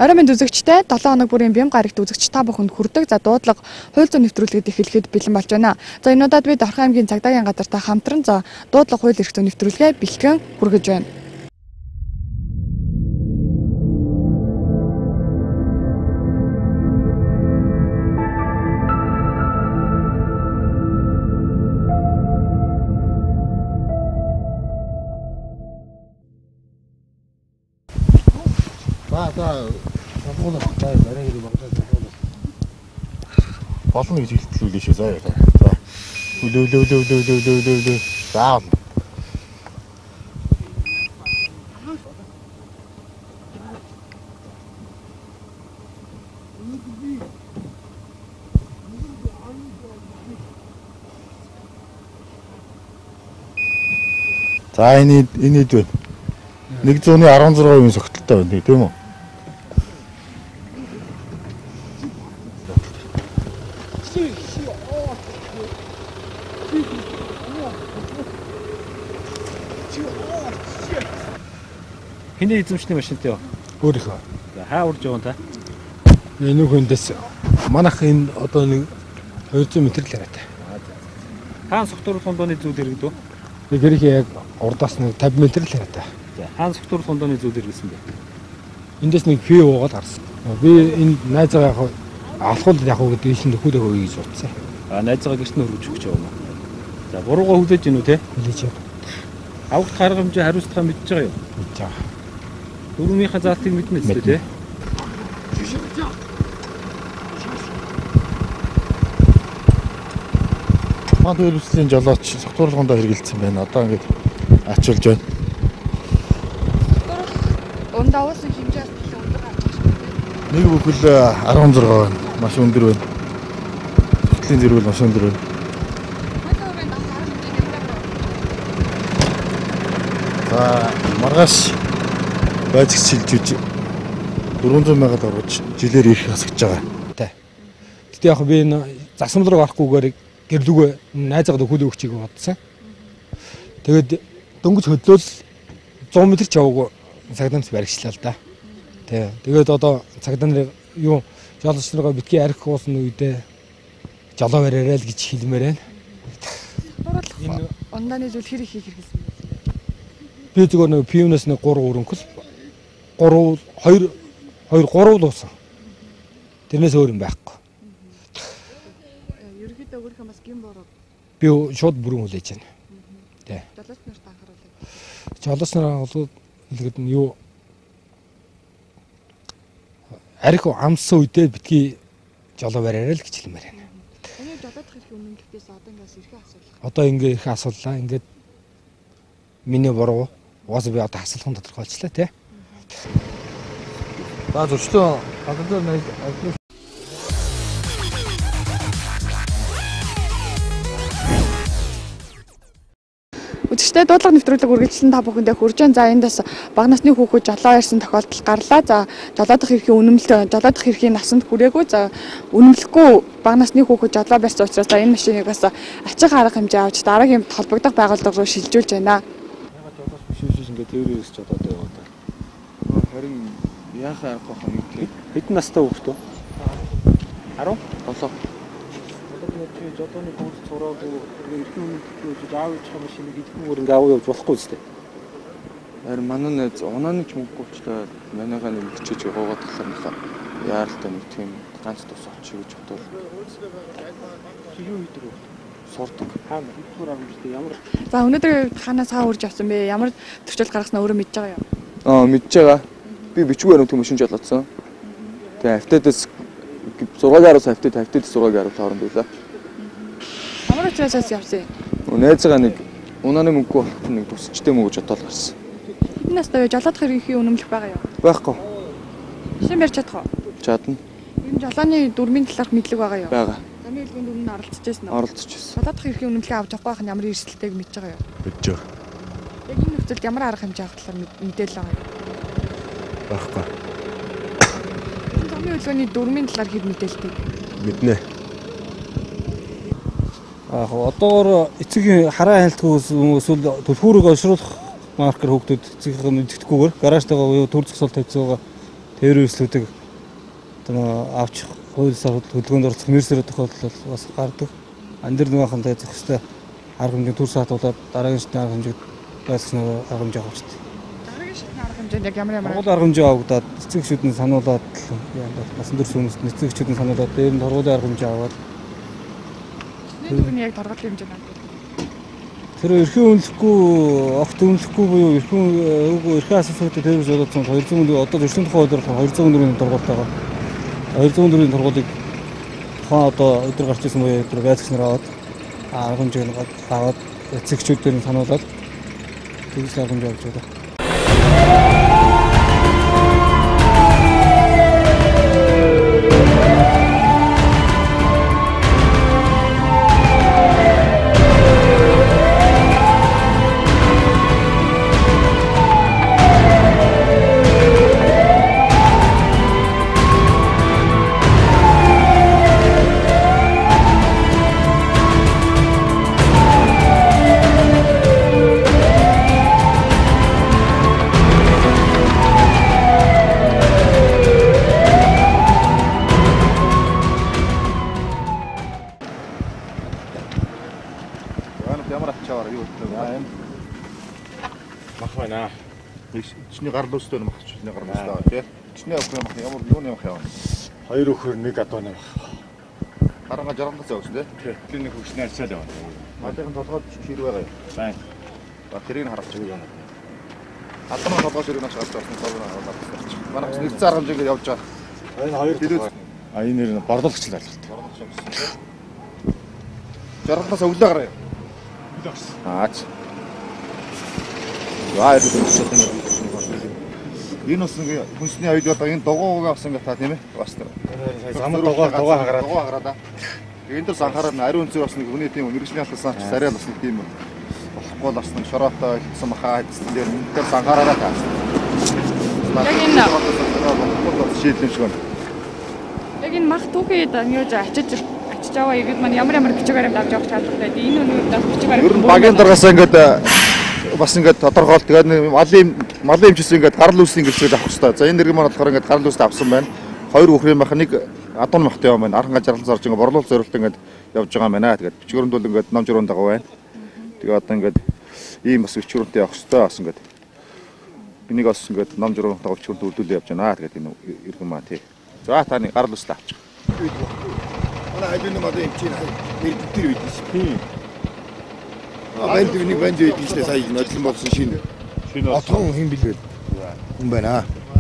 Орой мэнд үзэгчтэй 7 хоног бүрийн бям гарагт үзэгч та бүхэнд хүрдэг. За дуудлага хууль зүйн нэвтрүүлгээд эхлэхэд бэлэн болж байна. За энэ удаад бид Орхон аймгийн цагдаагийн газартай хамтран за дуудлага хууль эрх зүйн нэвтрүүлгээ бэлтгэн хүргэж байна. Болно гэж хэлтлүүлээ шүү заа. За. Үлээ. За. За энэ хэд вэ? 116% согтолтой байна тийм үү? Хиний эзэмшний машинтай юу? Өөрийнхөө. За хаа урж байгаа та? Энэ хүндээс манайх энэ одоо нэг 200 м л яриатай. Хаан согтууруулгын дооны зүйл иргэдөө? Нэг хэрэг яг урдаас нэг 50 м л яриатай. За хаан согтууруулгын дооны зүйл иргэсэн бэ? Эндээс нэг фи уугаад гарсан. Би энэ найзгаа яг алхуулд яг гэдэг ишин нөхөдөө хөөе гэж утсан. Найзгаа гэрт нь хөрвж өгч байгаа юм уу? За буруугаа хүлээж гинүү те? Хүлээж байна. Авагт гарга хэмжээ хариуцлага мэдж байгаа юу? Мэдж байгаа. Дөрвийнхээ заалтыг мэднэ үстэй те? Манд үйлслийн жолооч согтууруулгандаа хэрэгэлсэн байна. Одоо ингэж ачуулж байна. Ундаа уусан хэмжээс өндөр гарч байгаа шүү. Нэг бүхэл 16 байна. Маш өндөр байна. Согтлын зэрэгэл маш өндөр байна. За маргааш байцагч шилжиж 400 мянга орж жилээр ирэх хасгаж байгаа. Гэтэ яг би энэ засамл руу гарахгүйгээр гэрлүүгээ найзаад хөл өгчийг бодсон. Тэгээд дөнгөж хөдлөөл 100 м ч яваагүй цагдамт баригчлаа л да. Тэгээд одоо цагдаа нар юу жолооч нараа битгий арх уусан үедээ жолоо бариарай л гэж хэлмээр байна. Энэ ундааны зүйл хэр их хэрэгэлсэн бэ? Би зүгээр нэг пивнес нэг 3 өрөнгөл 3 луусан. Тэрнээс өөр юм байхгүй. Ерөнхийдөө өөрийнхөө бас гин бороо. Би шууд бүрэн хүлээж байна. Тэ. Жолооч нарт анхааруулъя. Жолооч нараа бол хэлгээд нь юу арх амссан үедээ битгий жолоо бариарай л гэж хэлмээр байна. Энийг жолоодох хэрэг өмнөхөөс одоо ингээс ирэх асуулах. Одоо ингээ их асууллаа. Ингээд миний буруу. Угаасаа би одоо асуулхан тодорхойлчлаа тий. За зөвчтөө гадаад нэг Үзэгчтэй дуудлага нэвтрүүлэг үргэлжлэн та бүхэндээ хүрж байна. За эндээс бага насны хүүхэд жолоо ярьсан тохиолдол гарлаа. За жолоодох эрхийн үнэмлэл жолоодох эрхийн насанд хүрээгүй. За үнэмлэхгүй бага насны хүүхэд жолоо барьсан учраас за энэ машиныг бас ачааг арга хэмжээ авч дараагийн холбогдох байгууллага руу шилжүүлж байна. Шүүж ингээд тэрээс ч одоо яваа та. Харин яахаа аргагүй хаа нэг хэдэн настай хүүхэд вэ? 17. Тэгээд жодооны курс сураагүй эрхийн үнэмлэх гэж аав ээж машиныг идэхгүйгээр ингээд аваа явж болохгүй зү. Харин манай найз унааны ч мөнгөчлээ манайгаа нэмэгчиж яваагаад талаар нөхөө яаралтай нэг тийм ганц тус очиж гэж бодвол. Юу хийдэг вэ? Сурдаг. Хаана хэдгээр амжилттай ямар. За өнөөдөр ханаас хаа үрж авсан бэ? Ямар төвчл гаргаснаа өөрөө мэдж байгаа Аа юу? мэдж байгаа. Би бичгүй баримт машин жолоодсон. Тэгээ автодас 6-аас автодас 6-ыг харуулж хооронд байлаа. Ямар учраас явсан юм? Найзгаа нэг унааны мөнгө болох нэг тусчтэй мөнгө жотоол гарсан. Энэ настай жолоодох эрхийн үнэмлэх байгаа юу? Байхгүй. Шин барьж чадах уу? Чадна. Энэ жолооны дүрмийн талаарх мэдлэг байгаа юу? Байгаа. Замын хэлбэрийн дүрмэнд оролцож байсан уу? Оролцож байсан. Жолоодох эрхийн үнэмлэхээ авч явах байх нь ямар эрсдэлтэйг мэдж байгаа юу? Мэдж байгаа. Яг энэ нөхцөлд ямар арга хэмжээ авах талаар мэдээлэл байгаа юу? Байхгүй. Замын хэлбэрийн дүрмийн талаар хэд мэдээлэлтэй? Мэднэ. Одоогоор эцэг хараа хайлтгүй эсвэл төлхүүрийг ошруулах маркер хүүхдүүд эцэгийнх нь мэддэхгүйгээр гаражтайгаа төр зогсоол тавьсан байгаа тээврийн үйлслүүдийг одоо авчих хуулиар хөдөлгөөнд орох мэрсэр тохиолдол бас гардаг. Ан дээр нэгэн хандаа зөх хөстэй арга хэмжээ төр саатуулаад дараагийн шатны арга хэмжээг байцаагч нар арга хэмжээ авчихдаг. Дараагийн шатны арга хэмжээнд яг ямар Торгуулийн арга хэмжээ авагдаад эцэгчүүд нь сануулад насан турш хүмүүст эцэгчүүд нь сануулад дээр нь торгуулийн арга хэмжээ аваад түрүүний яг торгуулийн хэмжээ авдаг. тэр эрхийн үнэлэхгүй огт үнэлэхгүй буюу эрхийн асуултад тээврж болоод 200 мөрийн одоо зөрчлийн тухай хуулиар 200 мөрийн торгуультайгаа 200 мөрийн торгуулийг тухайн одоо өдөр гарч ирсэн буюу өдөр байцаагч нар аваад арга хэмжээг аваад эцэгчүүдээр нь сануулад тэгж арга хэмжээ авч байгаа. Чиний гар лөөстэй юм ахч чиний гар лөөстэй тий. Чиний авах юм ямар юуны авах юм. 2 өхөр 1 адууны баг. Харанга жаргалтай явсан тий. Тэр нэг хөгшний альцаад яваа. Малын толгойд чир байгаа юм. Сайн. Тэрийг харах чиг юм. Адууны толгой ширийг наш гарч авсан толгойн аваад. Манайх нэрцэн арга хэмжээгээр явж байгаа. Энэ хоёр төлөв. Энэ нэр нь борлуулагч л байлаа. Жаргалаас өглөө гараа. Аач. Яа энэ бас нэг хүнсний аюул одоо энэ дугуйг авсан гэх та тийм ээ бас тэр замд дугуй хагараад энэ дөр анхаарал ариун өнцөр бас нэг хүний тийм мэрэгжлийн халтсан ч сарай бас нэг тийм болохгүй бас нэг шороотой хэлсэн баха хэдсэн дээр тэр анхаараа таа. Яг энэ шийдлэн шиг байна. яг энэ мах түүхийд ньюж очиж аваа иргэд маань ямар бичгээр авч явах чадвартай. Энэ үнүүд бичгээр. Ер нь багийн дараагаас ингээд бас ингээд тодорхойл тэгээд малын эмчсэн ингээд гарал үүслийн гэрчүүд авах хэрэгтэй. За энэ нэрэг маань болохоор ингээд гарал үүстэй авсан байна. 2 өхрийн мах нэг адуун махтай юм байна. Арханга жаргал зарж ингээд борлуулалт зорилт ингээд явж байгаа юм байна. Тэгээд бичгүүрэнд бол ингээд ном журуунд байгаа байна. Тэгээд одоо ингээд ийм бас бичгүүрэнтэй явах хэрэгтэй бас ингээд энийг бас ингээд ном журуунд бичгүүрэнд үлдүүлээ явж байна. Тэгээд энэ иргэн маа тий. За таны гарал үүстэй авчих. Манай хайдын малын эмчийн тэр үед тийм. Банд нэг банд үед ч сая нодлон болсон шинэ. Отхон хин билээ. Хүн байна.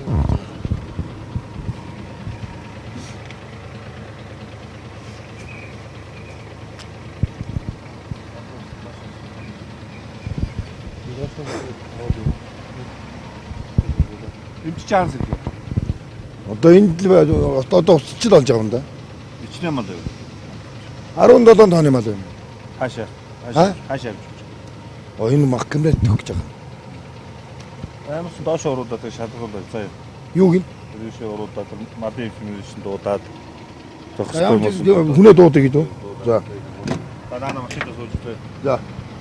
Эмч чаанс их. Одоо энд л одоо усчил болж байгаа юм да. Бичнэ мал юу? 17 тонны мал юм. Хаашаа. Хаашаа. Энэ мах гэмрээ төгж байгаа. Аймаас доош оруудаад шалгуулдаг заяа. Юу гин? Тэрээс оруудаад малын информашн дуудаад Хүнээ дуудаг гэдэг үү? За. Банана машинаа суулжтай. За.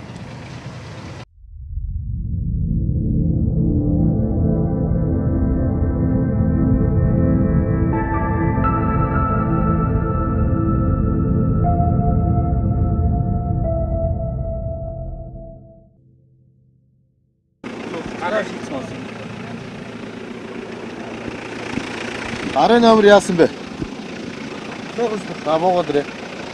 Арын номер яасан бэ? Богод рэ.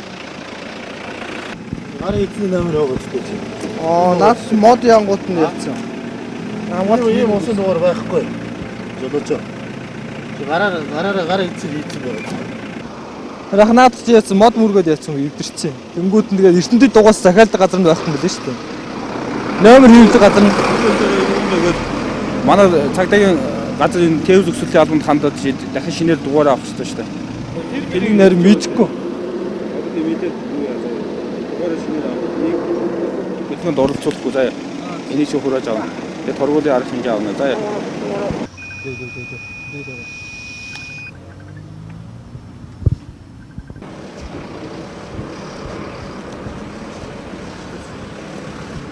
Арын эзний номер өгөөчтэй чи. Наад мод янгууд нь явцсан. Мод ийм усан дугаар байхгүй. Жолооч. Гараа эзэн хийсэн байгаа. Рахнаад чи яасан мод мөргөд яасан эвдэрчээ. Тэнгүүд нь тэгээд эрдэнэд дугаас захиалдаг газар нь байхгүй юм байна шүү дээ. Номер хийдэг газар нь манай цагдаагийн газар энэ кэв зөвсөлийн албанд хандаад дахин шинээр дугаараа авах хэрэгтэй шүү дээ. тэрийг нэр мэдхгүй. Бидний оролцуулахгүй заяа. Энийг чи хурааж авна. Тэгээд торгуулийн арга хэмжээ авна заяа.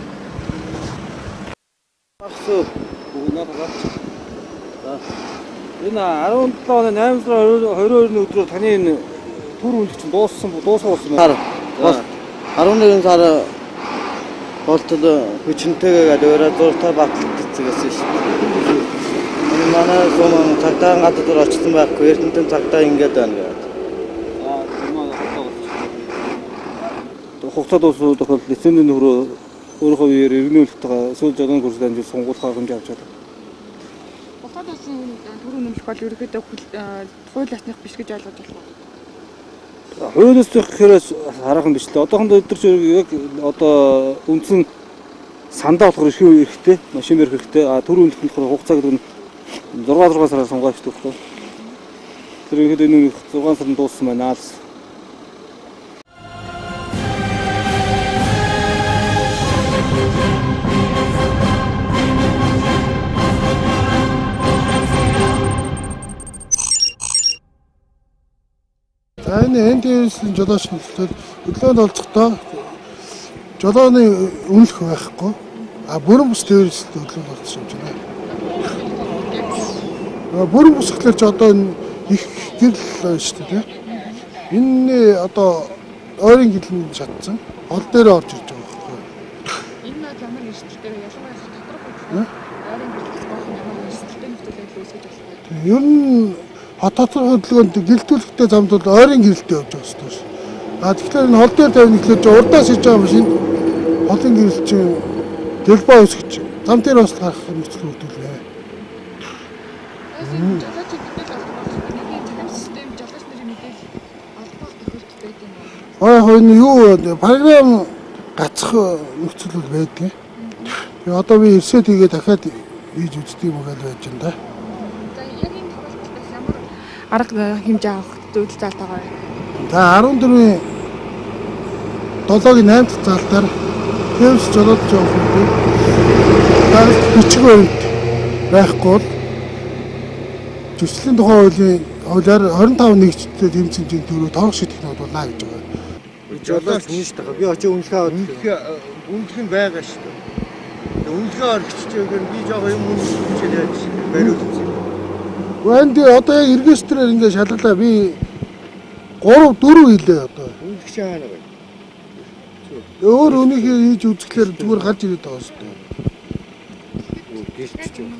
Ахсуу. Бүгнаад гарч. За. Энэ 17 оны 8 сарын 22-ны өдрөөр таны энэ төр үлдэх чинь дууссан байна. 11 сар болтод хүчнтэйгээ өөрөө зуртаа батлагдчихсан шүү дээ. Энэ манай зүүн цагтаан гадуур очсон байхгүй Эрдэнэтийн цагтаа ингэж байна гэдэг. Хугацаа дууссан тохиолдолд лицензийн нөхрөө өөрийнхөө үеэр иргэнүүлэлтэйгээ сүүл жолооны курс дамжуулж сонгуулах хэмжээ авч чадав. Хугацаа дууссан төр үнэмлэх бол ерөөдөө хууль асных биш гэж ойлгож байна. Хуулиас гэхээрээ хараахан биш л одоохондоо өдөрч яг одоо үндсэн сандаа болохоор эрхээ эрэхтэй машин барих хэрэгтэй төр үнэлэх нь болохоор хугацаа гэдэг нь 6 сараар сонгоож өгөхгүй. Тэр ихэд энэ 6 сард дууссан байна аа. Энэ дэвслийн жолооч нөхцөл өглөөнд олцохдоо жолооны үнэлэх байхгүй. Бүрэн бус дэвсэлтэй өглөөнд олцсон юм байна. Бүрэн бус гэхэлэр ч одоо их гэрэл шүү дээ. Энэ одоо ойрын гэлэн шатсан. Ол дээр орж ирж байгаа байхгүй. Энэ ямар эрсдэлтэй ялангуяа тодорхой ойрын гэлээс бахан ямар эрсдэлтэй нөхцөлөд үүсгэж байна. Ер нь хот хөдөлгөөнд гэлтүүлэхтэй замд бол ойрын гэрэлтэй явж байгаа шүү дээ. Тэгэхээр энэ хол дээр тавина гэхэлэр урдаас иж байгаа машин холын гэрэл чинь дэлбаа өсгөж зам дээр бас гарах нөхцөл үүдүүлнэ. Жолооч гэдэг нь нэг захим систем жолооч нарын мэдээлэл олбох тохиолдол байдаг юм. Энэ юу програм гацх нөхцөл бол байдаг. Тэгээ одоо би ирсэд хийгээ дахиад хийж үздэг юм гэж байж байна да. Арга хэмжээ авах зөвлөлт заалтайгаа. За 14-ийн 7-гийн 8 дахь заалтаар төвс жолоодж явах үед даалт бичиг үед байхгүй бол төслийн тухай хуулиар 25 нэгжтэй тэмцэмжийн төрөв торох шийдэх нь болно гэж байгаа. Жолооч нь шүү дээ. Би очиж үнэлэх нь байгаа шүү дээ. Үнэлгээ орчихчихээр би жоохон юм үнэлж яаж бариулсан. Энд одоо яг регистрээр ингээд шалгалаа би 3 4 хэлээ одоо. Үнэлэх шаана байна. Өөр өнөөхөө хийж үзэхлээр зүгээр гарч ирээд байгаа шүү дээ. Гэлтэж байна.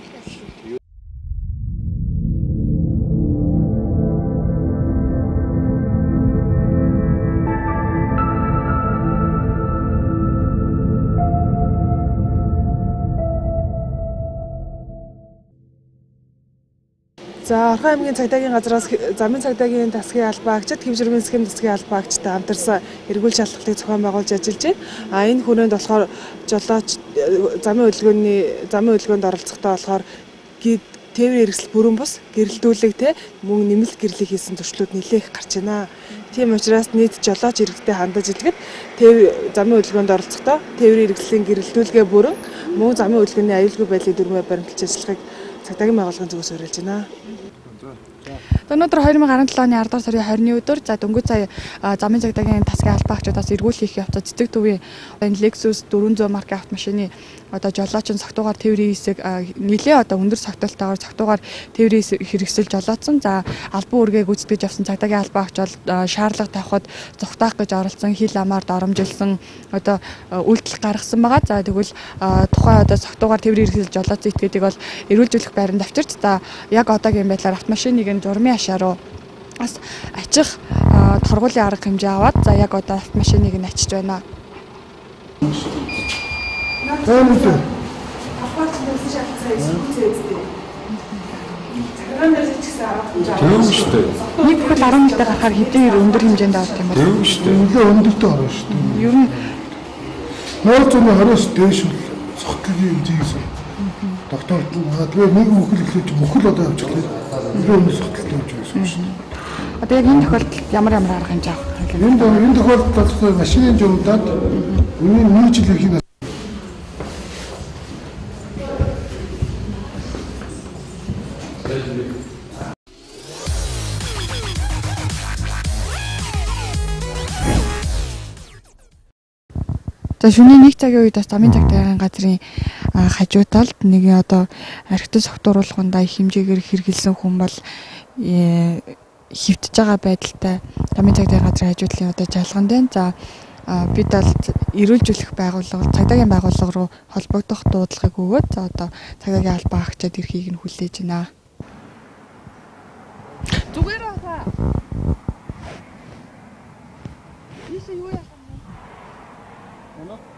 За Орхон аймгийн цагдаагийн газраас замын цагдаагийн засгийн албаагчид хэвжирмийн схем засгийн албаагчтай хамтарсан эргүүл шалгалтыг зохион байгуулж ажиллаж байна. Энэ хүрээнд болохоор жолооч замын хөдөлгөөнд оролцохдоо болохоор тээврийн хэрэгсэл бүрэн бус гэрэлтүүлэг мөн нэмэлт гэрлийг хийсэн зөрчлүүд нэлээх гарч байна. Тийм учраас нийт жолооч иргэдэд хандаж илгэхэд замын хөдөлгөөнд оролцохдоо тээврийн хэрэгслийн гэрэлтүүлгээ бүрэн мөн замын хөдөлгөөний аюулгүй байдлын дүрмээр баримталж ажиллахыг цагдаагийн байгууллагын зүгээс уриалж байна. Өнөөдөр 2017 оны 10 дугаар сарын 20-ны өдөр дөнгөж сая замын цагдаагийн засгийн албаагчдаас эргүүл хийх явцад цэцэг төвийн энэ Lexus 400 маркийн автомашины одоо жолоочийн цогтуугаар тээврийн хэсэг нэлээ одоо өндөр цогтолтойгоор цогтуугаар тээврийн хэрэгсэл жолоодсон. За албан үргээ гүйцэтгэж явсан цагдаагийн албаагч бол шаардлага тавихад зугатаах гэж оролцсон, хил амаар доромжилсан одоо үйлдэл гаргасан байгаа. За тэгвэл тухайн одоо цогтуугаар тээврийн хэрэгсэл жолоодсон этгээдийг бол эрүүлжүүлэх байранд авчирч за яг одоогийн байдлаар автомашиныг нь журмын ашааруу бас ачих торгуулийн арга хэмжээ аваад за яг одоо автомашиныг нь ачиж байна. Тийм шүү дээ. Нэг бүхэл 10 мөлтэй гарахаар хэдийн өндөр хэмжээнд авах юм бол тийм шүү дээ. Нөлөө өндөртэй орно шүү дээ. Ер нь 120-оос дээш бол цогтлын хэмжээс докторт тэгээ нэг мөхөл ихлэж мөхөл одоо явж байгаа. Нөлөө өндөр цогтолтой явж байгаа шүү дээ. одоо яг энэ тохиолдолд ямар арга хэмжээ авах вэ? Энэ тохиолдолд машины журмдаад үнийн 1 жил ирэх За шөнийн 1 цагийн үед бас замын цагдаагийн газрын хажуудалд нэг одоо архитект согтууруулахундаа их хэмжээгээр хэрэгэлсэн хүн бол хөвтөж байгаа байдалтай замын цагдаагийн газрын хажуудлын одоо жалган дээр. За бид бол эрүүлжүүлэх байгууллага, цагдаагийн байгууллага руу холбогдох дуудлагыг өгөөд за одоо цагдаагийн албан хаагчид эрхийг нь хүлээж байна. Зүгээр аа. Ийш юу яах вэ?